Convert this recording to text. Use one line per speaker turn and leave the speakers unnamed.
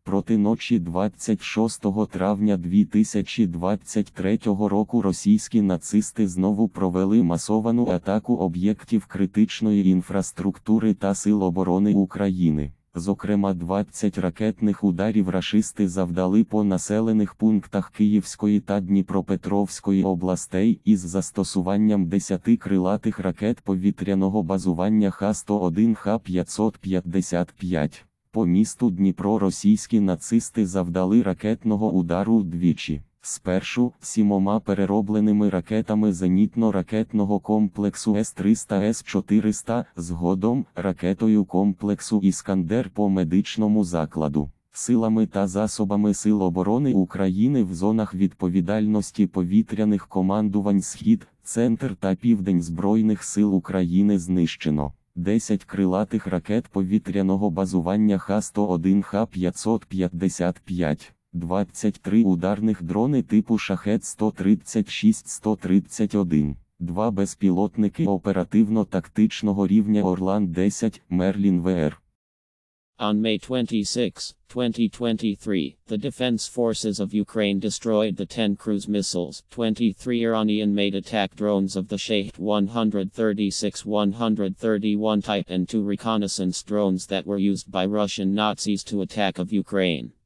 Проти ночі 26 травня 2023 року російські нацисти знову провели масовану атаку об'єктів критичної інфраструктури та Сил оборони України. Зокрема, 20 ракетних ударів рашисти завдали по населених пунктах Київської та Дніпропетровської областей із застосуванням 10 крилатих ракет повітряного базування Х-101, Х-555. По місту Дніпро російські нацисти завдали ракетного удару двічі. Спершу 7 переробленими ракетами зенітно-ракетного комплексу С-300, С-400, згодом ракетою комплексу «Іскандер» по медичному закладу. Силами та засобами Сил оборони України в зонах відповідальності повітряних командувань Схід, Центр та Південь Збройних сил України знищено 10 крилатих ракет повітряного базування Х-101, Х-555. 23 ударних дрони типу Шахед-136-131, 2 безпілотники оперативно-тактичного рівня Орлан-10, Мерлін ВР.
On May 26, 2023, the Defense Forces of Ukraine destroyed the 10 cruise missiles, 23 Iranian-made attack drones of the Shahed-136-131 type and 2 reconnaissance drones that were used by Russian Nazis to attack of Ukraine.